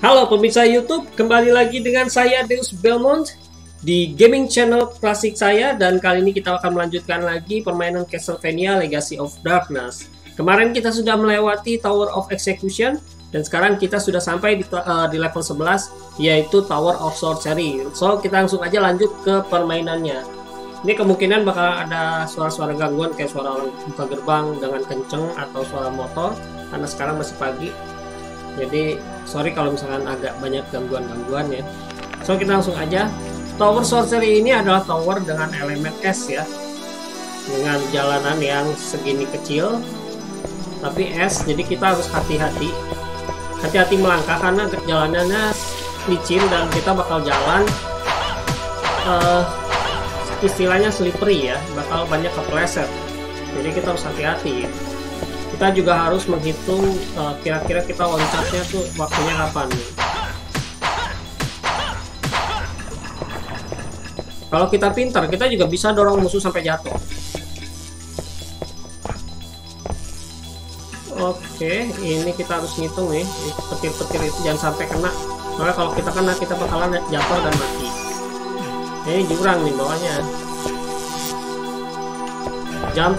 Halo pemirsa YouTube, kembali lagi dengan saya Deus Belmont di gaming channel klasik saya, dan kali ini kita akan melanjutkan lagi permainan Castlevania Legacy of Darkness. Kemarin kita sudah melewati Tower of Execution dan sekarang kita sudah sampai di level 11, yaitu Tower of Sorcery. So kita langsung aja lanjut ke permainannya. Ini kemungkinan bakal ada suara-suara gangguan kayak suara orang buka gerbang dengan kenceng atau suara motor karena sekarang masih pagi. Jadi sorry kalau misalkan agak banyak gangguan-gangguan ya. So kita langsung aja. Tower Sorcery ini adalah tower dengan elemen es ya, dengan jalanan yang segini kecil tapi es. Jadi kita harus hati-hati melangkah karena jalanannya licin dan kita bakal jalan istilahnya slippery ya, bakal banyak kepleset. Jadi kita harus hati-hati. Kita juga harus menghitung kira-kira kita loncatnya tuh waktunya kapan nih. Kalau kita pintar, kita juga bisa dorong musuh sampai jatuh. Oke, ini kita harus ngitung nih, petir-petir itu jangan sampai kena. Soalnya kalau kita kena, kita bakalan jatuh dan mati. Ini jurang nih bawahnya. Jump,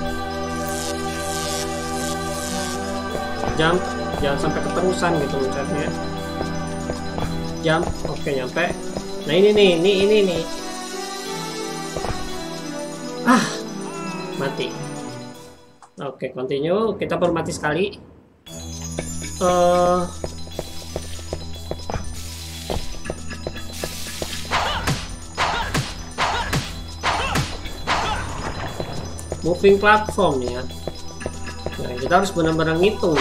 jangan sampai keterusan gitu loncatnya. Jump, oke nyampe. Nah ini nih. Mati. Oke, continue. Kita baru mati sekali. Moving platform ya. Nah, kita harus benar-benar ngitung.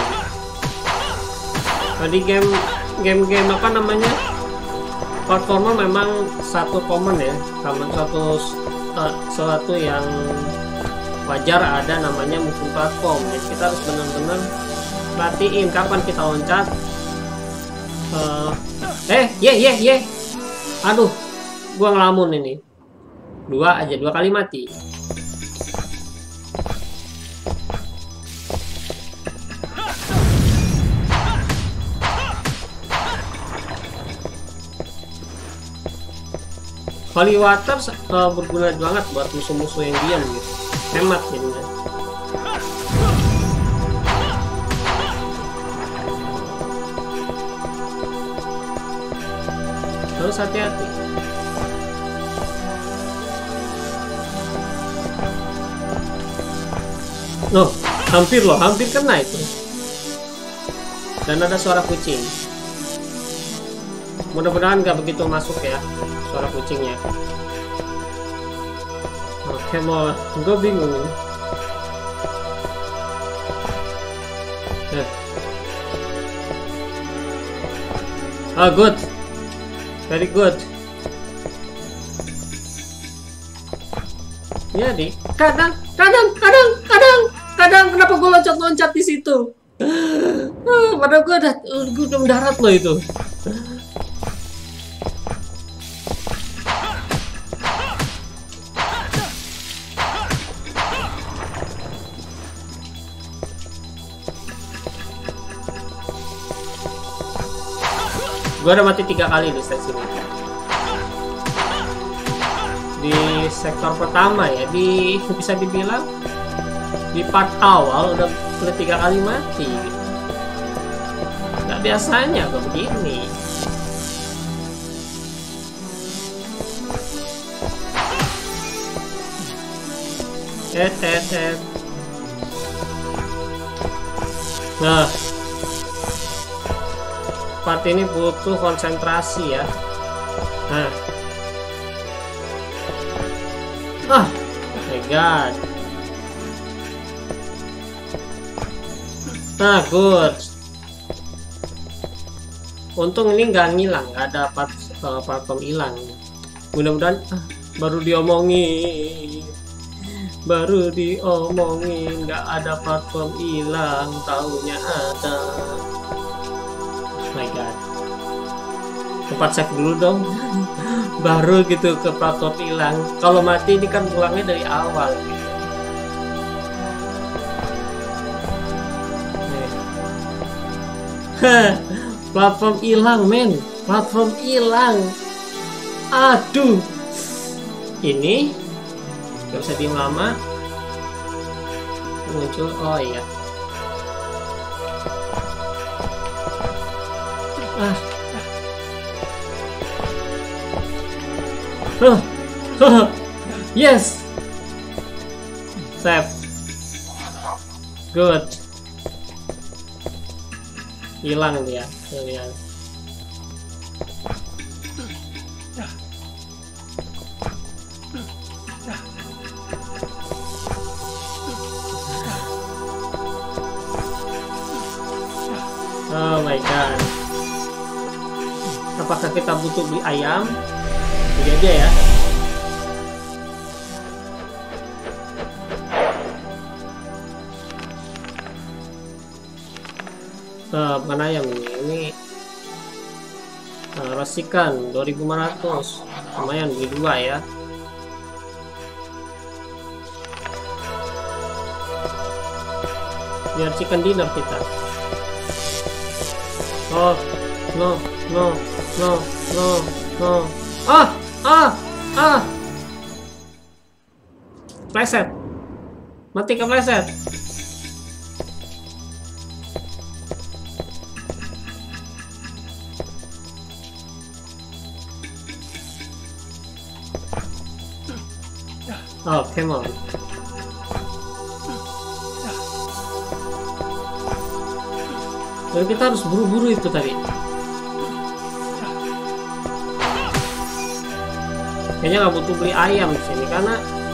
Tadi game apa namanya, platformer memang satu common ya, sama suatu yang wajar ada namanya moving platform. Jadi kita harus benar-benar perhatiin kapan kita loncat. Aduh, gua ngelamun ini. Dua kali mati. Holy Water berguna banget buat musuh-musuh yang diam gitu, hemat jadinya. Terus hati-hati. Loh, hampir kena itu. Dan ada suara kucing. Mudah-mudahan nggak begitu masuk ya suara kucingnya. Oke, mau gue bingung ini. Good, very good. Jadi kadang kenapa gue loncat di situ? Padahal gue udah mendarat loh itu. Gue udah mati 3 kali di stage ini. Di sektor pertama ya, bisa dibilang di part awal udah 3 kali mati. Gak biasanya kok begini. Nah, part ini butuh konsentrasi ya. Oh my god. Good. Untung ini nggak ngilang, nggak ada platform hilang. Mudah-mudahan baru diomongin nggak ada platform hilang, taunya ada. My god, tempat save dulu dong. Baru gitu ke platform hilang. Kalau mati ini kan pulangnya dari awal gitu. Platform hilang, men. Platform hilang. Aduh. Ini gak bisa diem lama. Muncul. Oh iya. Yes. Save. Good. Hilang dia. Lihat. Oh my god. Apakah kita butuh beli ayam? Beli aja ya. Bukan ayam ini rasikan 2500, lumayan beli 2 ya. Biar chicken dinner kita. Oh no no no no no. Pleset, mati ke pleset. Oh, come on. Jadi kita harus buru-buru itu tadi. Kayaknya nggak butuh beli ayam di sini karena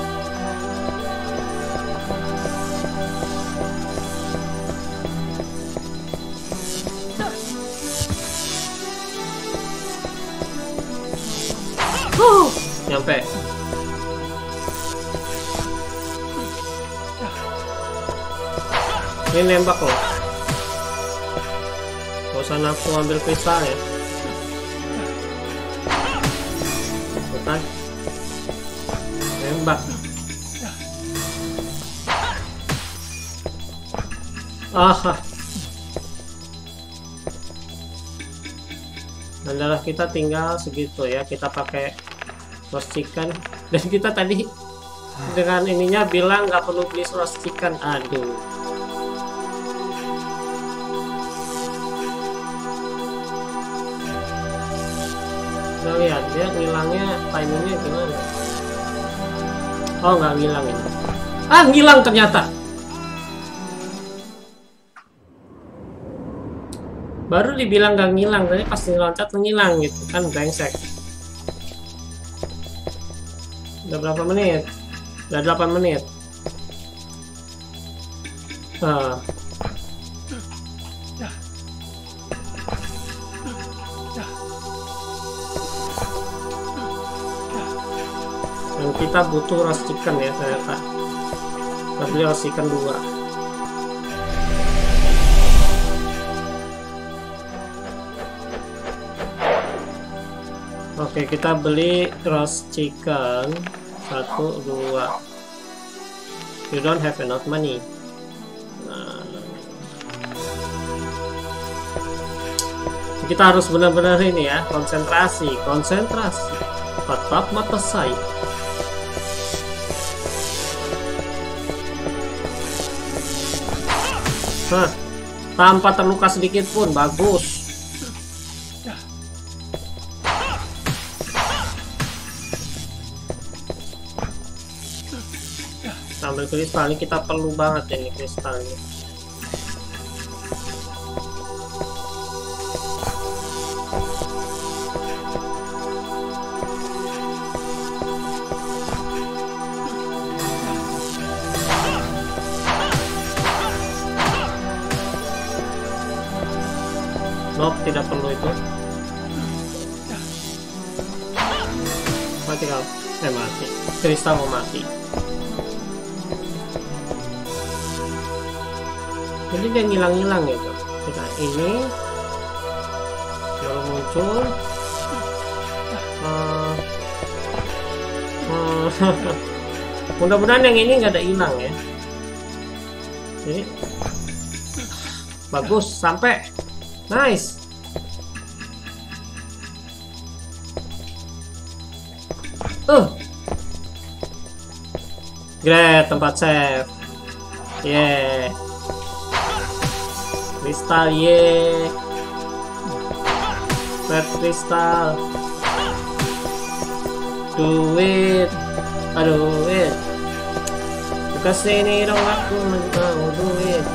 nyampe. Ini nembak loh. Gak usah nafsu ambil kristal ya. Bukan. Nembak. Dan darah kita tinggal segitu ya. Kita pakai roast chicken. Dan kita tadi dengan ininya bilang nggak perlu beli roast chicken. Aduh. Kita lihat dia ngilangnya timingnya gimana. Oh nggak ngilang ini. Ngilang ternyata. Baru dibilang nggak ngilang, tapi pas diloncat ngilang gitu kan, brengsek. Udah berapa menit? Udah 8 menit. Dan kita butuh roast chicken ya ternyata. Kita beli roast chicken 2. Oke, kita beli roast chicken 1, 2. You don't have enough money. Kita harus benar-benar ini ya, konsentrasi. Tatap mata saya. Tanpa terluka sedikit pun, bagus. Ambil kristal ini, kita perlu banget ini kristal ini. Nope, tidak perlu itu. Mati kau. Mati. Kristal mau mati. Jadi dia ngilang-ngilang gitu. Kita ini baru muncul. Mudah-mudahan yang ini nggak ada hilang ya. Jadi bagus, sampai. Nice. Great, tempat save. Yeah. Kristal, yeah. Red kristal. Do it. Aduh, it. Kesini dong, aku mau do it.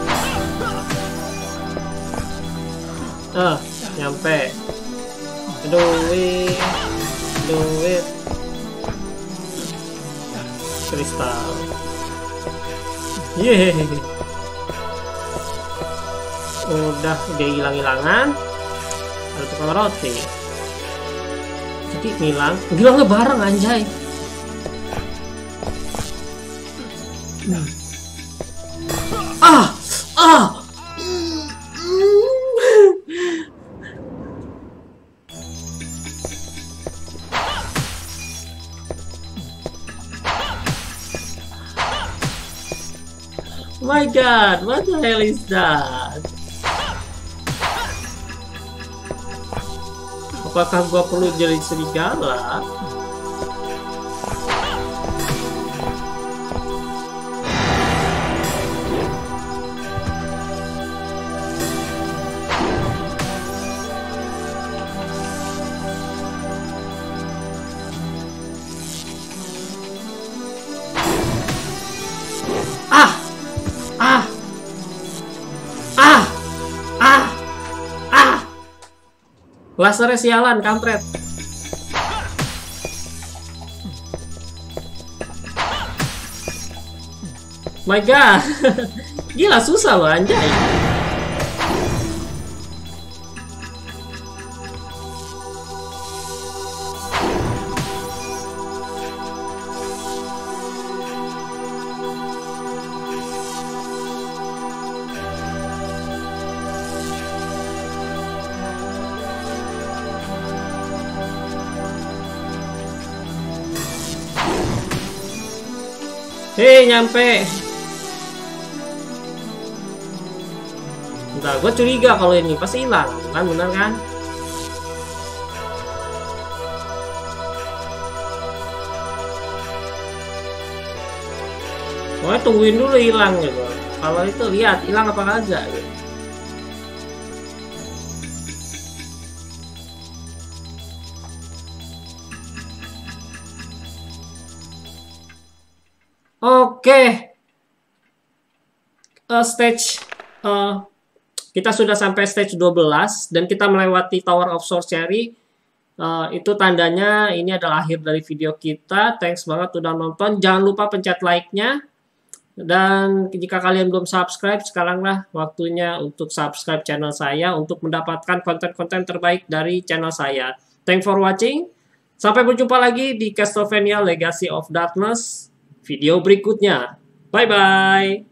Nyampe. Do it. Kristal. Yeay. Udah hilang-hilangan. Ada tukang roti. Jadi hilangnya bareng anjay. My God, what the hell is that? Apakah gua perlu jadi serigala? Lasernya sialan, kampret. My God. Gila, susah loh anjay. Hei, nyampe. Bentar, gue curiga kalau ini pasti hilang, kan? Bener kan? Pokoknya tungguin dulu hilang gitu. Kalau itu lihat hilang apa kagak gitu. Oke. Stage kita sudah sampai stage 12 dan kita melewati Tower of Sorcery. Itu tandanya ini adalah akhir dari video kita. Thanks banget udah nonton. Jangan lupa pencet like-nya. Dan jika kalian belum subscribe, sekaranglah waktunya untuk subscribe channel saya untuk mendapatkan konten-konten terbaik dari channel saya. Thanks for watching. Sampai berjumpa lagi di Castlevania Legacy of Darkness video berikutnya. Bye-bye.